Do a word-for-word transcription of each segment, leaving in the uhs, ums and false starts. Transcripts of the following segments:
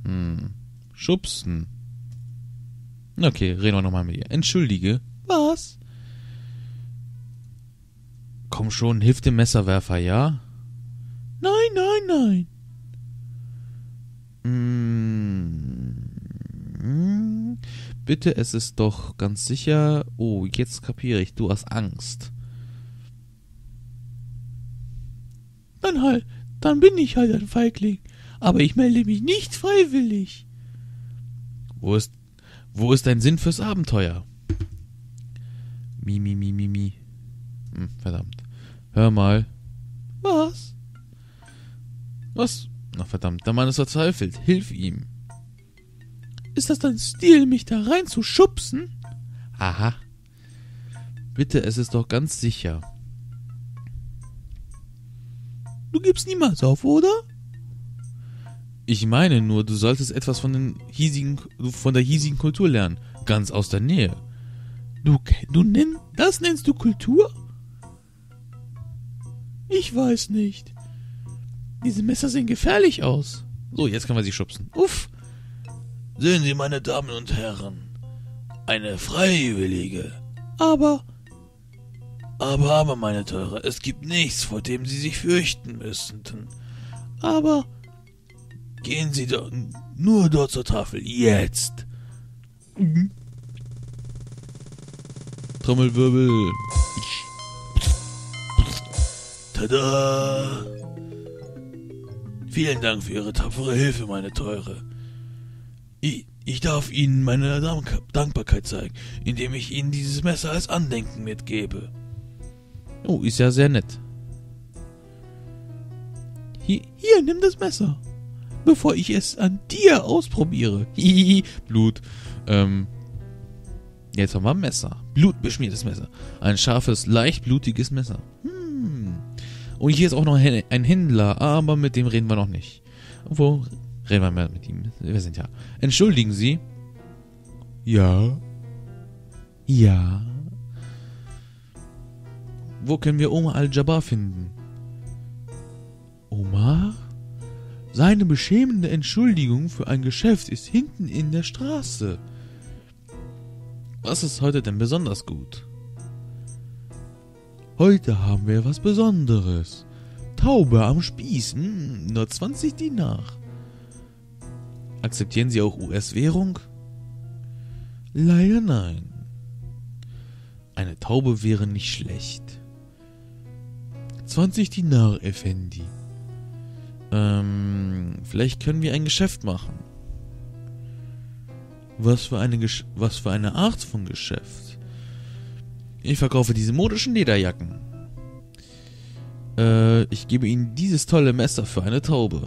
Hm. Schubsen. Okay, reden wir nochmal mit ihr. Entschuldige. Was? Komm schon, hilf dem Messerwerfer, ja? Nein, nein, nein. Hm. Bitte, es ist doch ganz sicher... Oh, jetzt kapiere ich, du hast Angst. Dann halt, dann bin ich halt ein Feigling. Aber ich melde mich nicht freiwillig. Wo ist, wo ist dein Sinn fürs Abenteuer? Mi, mi, mi, mi, mi. Hm, verdammt. Hör mal. Was? Was? Ach, verdammt, der Mann ist verzweifelt. Hilf ihm. Ist das dein Stil, mich da rein zu schubsen? Aha. Bitte, es ist doch ganz sicher. Du gibst niemals auf, oder? Ich meine nur, du solltest etwas von, den hiesigen, von der hiesigen Kultur lernen. Ganz aus der Nähe. Du, du nenn, das nennst du Kultur? Ich weiß nicht. Diese Messer sehen gefährlich aus. So, jetzt können wir sie schubsen. Uff. Sehen Sie, meine Damen und Herren. Eine Freiwillige. Aber... Aber, aber, meine Teure, es gibt nichts, vor dem Sie sich fürchten müssten. Aber... Gehen Sie doch nur dort zur Tafel. Jetzt. Mhm. Trommelwirbel. Tada! Vielen Dank für Ihre tapfere Hilfe, meine Teure. Ich, ich darf Ihnen meine Dank- Dankbarkeit zeigen, indem ich Ihnen dieses Messer als Andenken mitgebe. Oh, ist ja sehr nett. Hier, hier, nimm das Messer, bevor ich es an dir ausprobiere. Hihihi, Blut. Ähm, jetzt haben wir ein Messer. Blutbeschmiertes Messer. Ein scharfes, leicht blutiges Messer. Hm. Und hier ist auch noch ein Händler, aber mit dem reden wir noch nicht. Wo reden wir mehr mit ihm? Wir sind ja. Entschuldigen Sie. Ja. Ja. Wo können wir Omar Al-Jabbar finden? Omar? Seine beschämende Entschuldigung für ein Geschäft ist hinten in der Straße. Was ist heute denn besonders gut? Heute haben wir was Besonderes. Taube am Spieß, hm, nur zwanzig Dinar. Akzeptieren Sie auch U S-Währung? Leider nein. Eine Taube wäre nicht schlecht. zwanzig Dinar, Effendi. Ähm, vielleicht können wir ein Geschäft machen. Was für eine, Gesch- was für eine Art von Geschäft? Ich verkaufe diese modischen Lederjacken. Äh, ich gebe Ihnen dieses tolle Messer für eine Taube.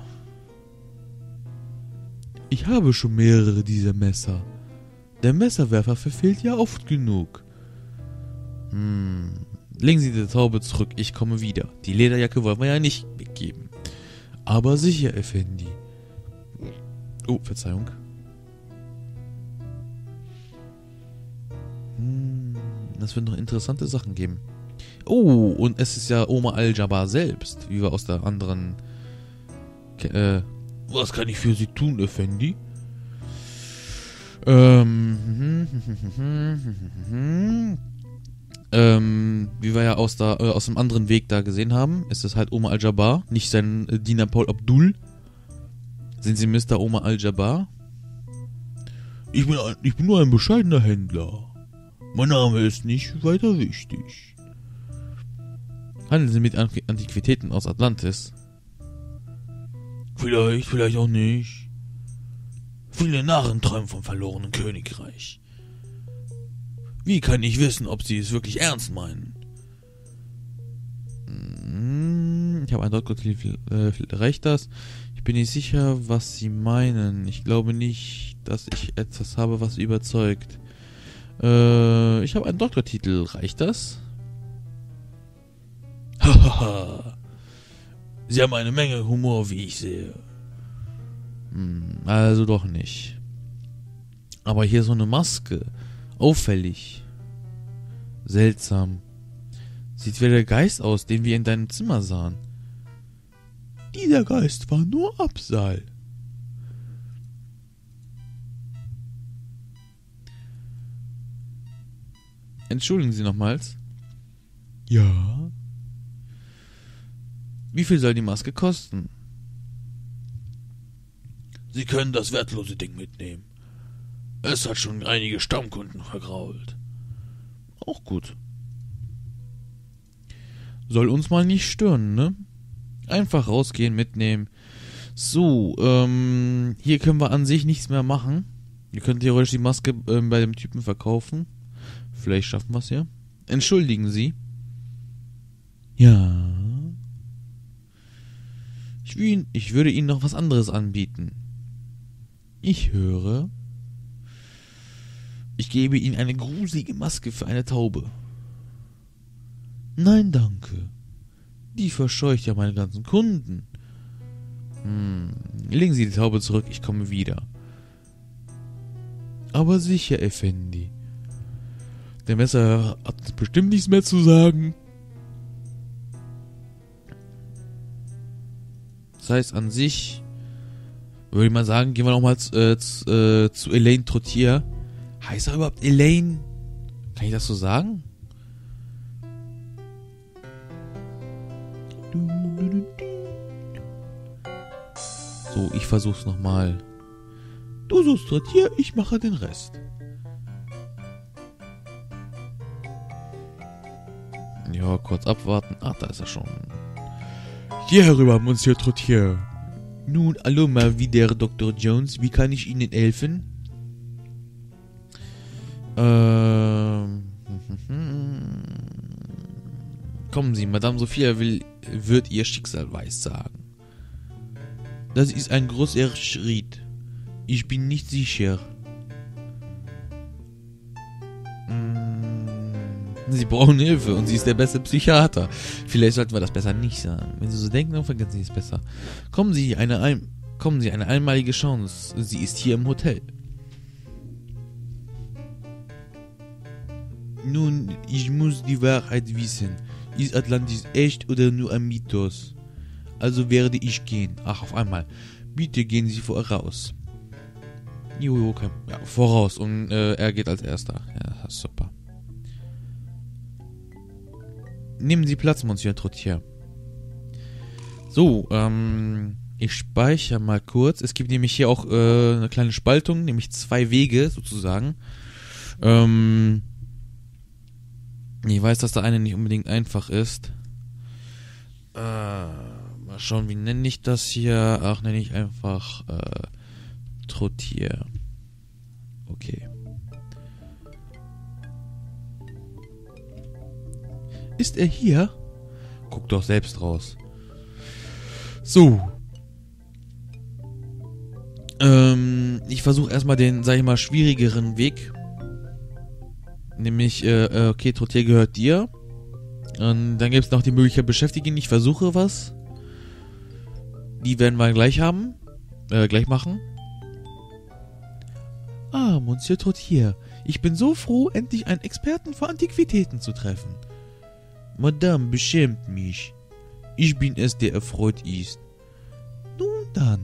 Ich habe schon mehrere dieser Messer. Der Messerwerfer verfehlt ja oft genug. Hm, legen Sie die Taube zurück, ich komme wieder. Die Lederjacke wollen wir ja nicht weggeben. Aber sicher, Effendi. Oh, Verzeihung. Hm, das wird noch interessante Sachen geben. Oh, und es ist ja Omar Al-Jabbar selbst, wie wir aus der anderen... Äh, was kann ich für Sie tun, Effendi? Ähm... Ähm, wie wir ja aus, der, äh, aus dem anderen Weg da gesehen haben, ist es halt Omar Al-Jabbar, nicht sein äh, Diener Paul Abdul. Sind Sie Mister Omar Al-Jabbar? Ich bin, ein, ich bin nur ein bescheidener Händler. Mein Name ist nicht weiter wichtig. Handeln Sie mit Antiquitäten aus Atlantis? Vielleicht, vielleicht auch nicht. Viele Narren träumen vom verlorenen Königreich. Wie kann ich wissen, ob Sie es wirklich ernst meinen? Ich habe ein Doktortitel, äh, reicht das? Ich bin nicht sicher, was Sie meinen. Ich glaube nicht, dass ich etwas habe, was Sie überzeugt. Äh, ich habe einen Doktortitel, reicht das? Hahaha. Sie haben eine Menge Humor, wie ich sehe. Hm, also doch nicht. Aber hier so eine Maske. Auffällig. Seltsam. Sieht wie der Geist aus, den wir in deinem Zimmer sahen. Dieser Geist war nur Absal. Entschuldigen Sie nochmals. Ja. Wie viel soll die Maske kosten? Sie können das wertlose Ding mitnehmen. Es hat schon einige Stammkunden vergrault. Auch gut. Soll uns mal nicht stören, ne? Einfach rausgehen, mitnehmen. So, ähm, hier können wir an sich nichts mehr machen. Wir können theoretisch die Maske äh, bei dem Typen verkaufen. Vielleicht schaffen wir es ja. Entschuldigen Sie. Ja. Ich, will, ich würde Ihnen noch was anderes anbieten. Ich höre. Ich gebe Ihnen eine gruselige Maske für eine Taube. Nein, danke. Die verscheucht ja meine ganzen Kunden. Hm, legen Sie die Taube zurück, ich komme wieder. Aber sicher, Effendi. Der Messer hat bestimmt nichts mehr zu sagen. Das heißt, an sich würde ich mal sagen, gehen wir nochmal zu, äh, zu, äh, zu Elaine Trottier. Heißt er überhaupt Elaine? Kann ich das so sagen? So, ich versuch's nochmal. Du suchst Trottier, ich mache den Rest. Ja, kurz abwarten. Ah, da ist er schon. Hier herüber, Monsieur Trottier. Nun, hallo mal wieder, Doktor Jones. Wie kann ich Ihnen helfen? Ähm... Kommen Sie, Madame Sophia will, wird Ihr Schicksal weissagen. Das ist ein großer Schritt. Ich bin nicht sicher. Sie brauchen Hilfe und sie ist der beste Psychiater. Vielleicht sollten wir das besser nicht sagen. Wenn Sie so denken, dann vergessen Sie es besser. Kommen Sie, eine, ein, kommen Sie, eine einmalige Chance. Sie ist hier im Hotel. Nun, ich muss die Wahrheit wissen. Ist Atlantis echt oder nur ein Mythos? Also werde ich gehen. Ach, auf einmal. Bitte gehen Sie voraus. Jo, okay. Ja, voraus. Und äh, er geht als Erster. Ja, super. Nehmen Sie Platz, Monsieur Trottier. So, ähm, ich speichere mal kurz. Es gibt nämlich hier auch äh, eine kleine Spaltung, nämlich zwei Wege sozusagen. Ähm, ich weiß, dass der eine nicht unbedingt einfach ist. Äh, mal schauen, wie nenne ich das hier? Ach, nenne ich einfach äh, Trottier. Okay. Ist er hier? Guck doch selbst raus. So. Ähm, ich versuche erstmal den, sag ich mal, schwierigeren Weg. Nämlich, äh, okay, Trottier gehört dir. Und dann gibt es noch die Möglichkeit, beschäftigen. Ich versuche was. Die werden wir gleich haben. Äh, gleich machen. Ah, Monsieur Trottier. Ich bin so froh, endlich einen Experten für Antiquitäten zu treffen. Madame beschämt mich. Ich bin es, der erfreut ist. Nun dann.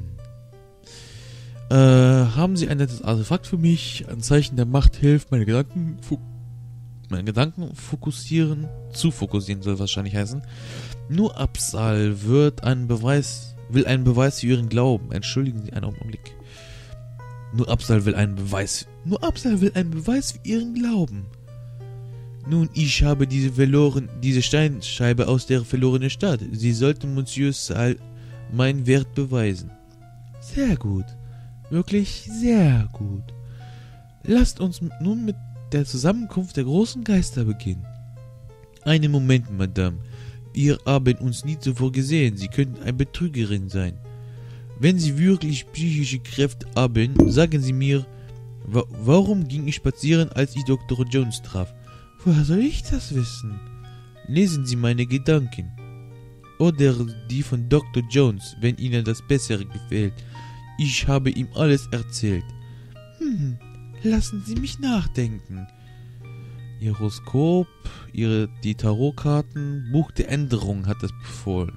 Äh, haben Sie ein nettes Artefakt für mich? Ein Zeichen der Macht hilft, meine Gedanken, meine Gedanken fokussieren, zu fokussieren soll wahrscheinlich heißen. Nur Absal wird einen Beweis, will einen Beweis für ihren Glauben. Entschuldigen Sie einen Augenblick. Nur Absal will einen Beweis. Nur Absal will einen Beweis für ihren Glauben. Nun, ich habe diese verloren, diese Steinscheibe aus der verlorenen Stadt. Sie sollten Monsieur Sal meinen Wert beweisen. Sehr gut. Wirklich sehr gut. Lasst uns nun mit der Zusammenkunft der großen Geister beginnen. Einen Moment, Madame. Wir haben uns nie zuvor gesehen. Sie könnten eine Betrügerin sein. Wenn Sie wirklich psychische Kräfte haben, sagen Sie mir, wa- warum ging ich spazieren, als ich Doktor Jones traf? Woher soll ich das wissen? Lesen Sie meine Gedanken. Oder die von Doktor Jones, wenn Ihnen das Bessere gefällt. Ich habe ihm alles erzählt. Hm, lassen Sie mich nachdenken. Ihr Horoskop, ihre, die Tarotkarten, Buch der Änderung hat es befohlen.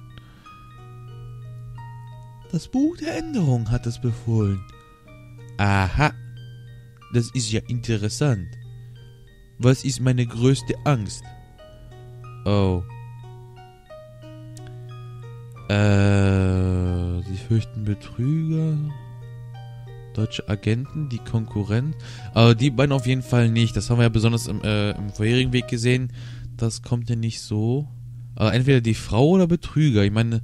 Das Buch der Änderung hat es befohlen. Aha, das ist ja interessant. Was ist meine größte Angst? Oh. Äh, sie fürchten Betrüger, deutsche Agenten, die Konkurrenz. Aber die beiden auf jeden Fall nicht. Das haben wir ja besonders im, äh, im vorherigen Weg gesehen. Das kommt ja nicht so. Aber entweder die Frau oder Betrüger. Ich meine,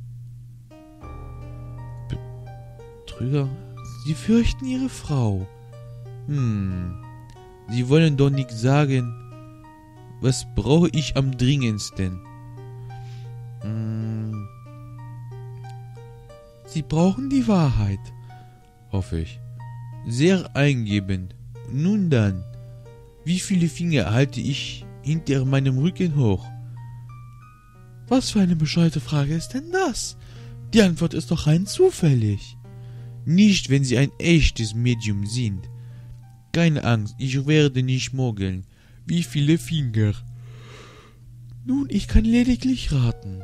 Betrüger? Sie fürchten ihre Frau. Hm. Sie wollen doch nicht sagen, was brauche ich am dringendsten? Hm. Sie brauchen die Wahrheit, hoffe ich. Sehr eingebend. Nun dann, wie viele Finger halte ich hinter meinem Rücken hoch? Was für eine bescheuerte Frage ist denn das? Die Antwort ist doch rein zufällig. Nicht, wenn Sie ein echtes Medium sind. Keine Angst, ich werde nicht mogeln. Wie viele Finger? Nun, ich kann lediglich raten.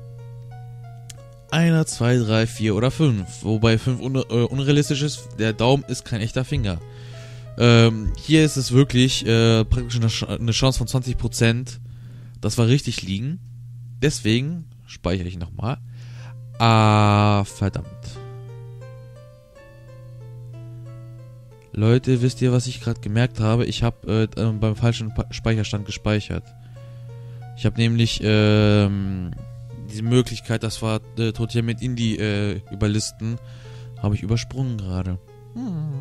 Einer, zwei, drei, vier oder fünf. Wobei fünf un äh, unrealistisch ist. Der Daumen ist kein echter Finger. Ähm, hier ist es wirklich äh, praktisch eine, Ch eine Chance von zwanzig Prozent, dass wir richtig liegen. Deswegen speichere ich nochmal. Ah, verdammt. Leute, wisst ihr, was ich gerade gemerkt habe? Ich habe äh, beim falschen pa Speicherstand gespeichert. Ich habe nämlich ähm, diese Möglichkeit, das war äh, Tortilla mit Indie äh, überlisten, habe ich übersprungen gerade. Hm.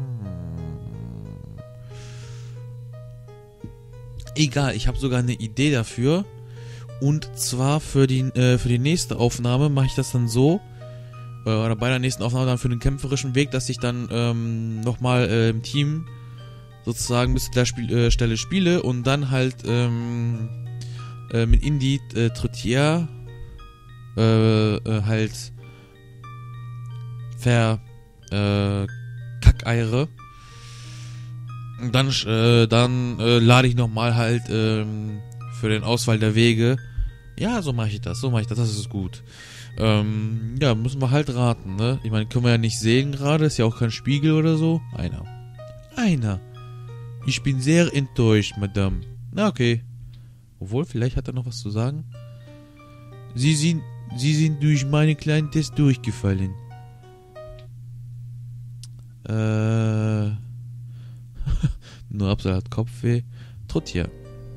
Egal, ich habe sogar eine Idee dafür. Und zwar für die, äh, für die nächste Aufnahme mache ich das dann so, äh, oder bei der nächsten Aufnahme dann für den kämpferischen Weg, dass ich dann ähm, nochmal äh, im Team sozusagen bis zu der Spiel, äh, Stelle spiele und dann halt ähm, äh, mit Indie äh, Tortilla äh, äh, halt ver äh, Kackeiere. Und dann, äh, dann äh, lade ich nochmal halt ähm, für den Auswahl der Wege. Ja, so mache ich das, so mache ich das, das ist gut. Ähm, ja, müssen wir halt raten, ne? Ich meine, können wir ja nicht sehen gerade, ist ja auch kein Spiegel oder so. Einer. Einer. Ich bin sehr enttäuscht, Madame. Na, okay. Obwohl, vielleicht hat er noch was zu sagen. Sie sind, Sie sind durch meinen kleinen Test durchgefallen. Äh... Nur Absal hat Kopfweh. Tortilla.